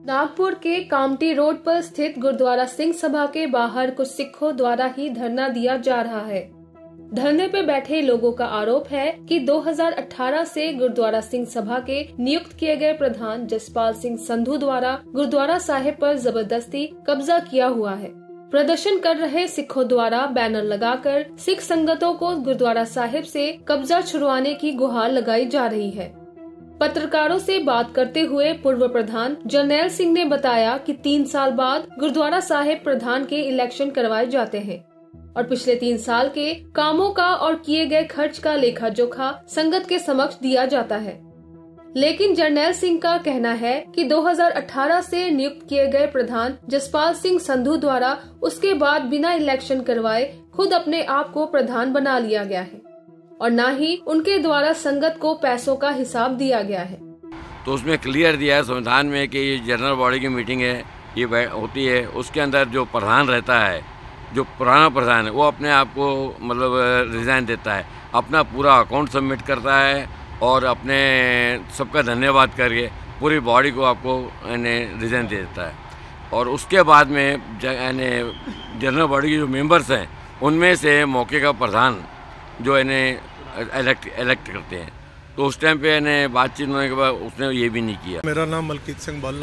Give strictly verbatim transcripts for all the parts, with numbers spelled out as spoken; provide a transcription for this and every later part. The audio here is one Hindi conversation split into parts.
नागपुर के कामटी रोड पर स्थित गुरुद्वारा सिंह सभा के बाहर कुछ सिखों द्वारा ही धरना दिया जा रहा है। धरने पे बैठे लोगों का आरोप है कि दो हज़ार अठारह से गुरुद्वारा सिंह सभा के नियुक्त किए गए प्रधान जसपाल सिंह संधू द्वारा गुरुद्वारा साहिब पर जबरदस्ती कब्जा किया हुआ है। प्रदर्शन कर रहे सिखों द्वारा बैनर लगाकर सिख संगतों को गुरुद्वारा साहिब से कब्जा छुड़वाने की गुहार लगाई जा रही है। पत्रकारों से बात करते हुए पूर्व प्रधान जरनैल सिंह ने बताया कि तीन साल बाद गुरुद्वारा साहिब प्रधान के इलेक्शन करवाए जाते हैं और पिछले तीन साल के कामों का और किए गए खर्च का लेखा जोखा संगत के समक्ष दिया जाता है। लेकिन जरनैल सिंह का कहना है कि दो हज़ार अठारह से नियुक्त किए गए प्रधान जसपाल सिंह संधू द्वारा उसके बाद बिना इलेक्शन करवाए खुद अपने आप को प्रधान बना लिया गया है और न ही उनके द्वारा संगत को पैसों का हिसाब दिया गया है। तो उसमें क्लियर दिया है संविधान में कि ये जनरल बॉडी की मीटिंग है, ये होती है, उसके अंदर जो प्रधान रहता है, जो पुराना प्रधान है, वो अपने आप को मतलब रिज़ाइन देता है, अपना पूरा अकाउंट सबमिट करता है और अपने सबका धन्यवाद करके पूरी बॉडी को आपको रिज़ाइन दे देता है। और उसके बाद में जनरल बॉडी के जो मेंबर्स हैं उनमें से मौके का प्रधान जो इन्हें इलेक्ट इलेक्ट करते हैं। तो उस टाइम पे इन्हें बातचीत होने के बाद उसने ये भी नहीं किया। मेरा नाम मलकीत सिंह बाला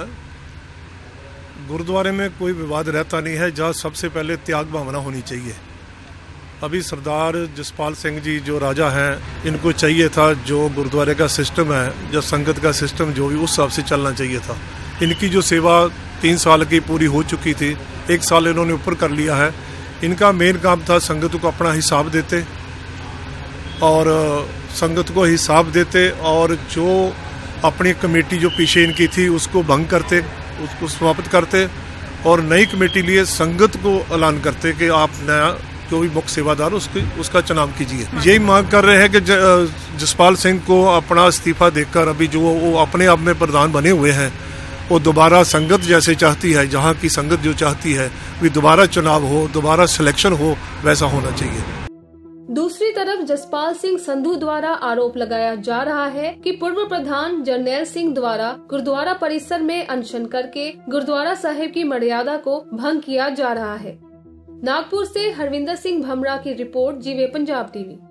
है। गुरुद्वारे में कोई विवाद रहता नहीं है, जहाँ सबसे पहले त्याग भावना होनी चाहिए। अभी सरदार जसपाल सिंह जी जो राजा हैं, इनको चाहिए था जो गुरुद्वारे का सिस्टम है, जो संगत का सिस्टम जो भी उस हिसाब से चलना चाहिए था। इनकी जो सेवा तीन साल की पूरी हो चुकी थी, एक साल इन्होंने ऊपर कर लिया है। इनका मेन काम था संगत को अपना हिसाब देते और संगत को हिसाब देते और जो अपनी कमेटी जो पीछे इनकी थी उसको भंग करते, उसको समाप्त करते और नई कमेटी लिए संगत को ऐलान करते कि आप नया जो भी मुख्य सेवादार उसकी उसका चुनाव कीजिए। यही मांग कर रहे हैं कि जसपाल सिंह को अपना इस्तीफा देकर अभी जो वो अपने आप में प्रधान बने हुए हैं, वो दोबारा संगत जैसे चाहती है, जहाँ की संगत जो चाहती है भी दोबारा चुनाव हो, दोबारा सिलेक्शन हो, वैसा होना चाहिए। दूसरी तरफ जसपाल सिंह संधू द्वारा आरोप लगाया जा रहा है कि पूर्व प्रधान जरनैल सिंह द्वारा गुरुद्वारा परिसर में अनशन करके गुरुद्वारा साहिब की मर्यादा को भंग किया जा रहा है। नागपुर से हरविंदर सिंह भमरा की रिपोर्ट, जीवे पंजाब टीवी।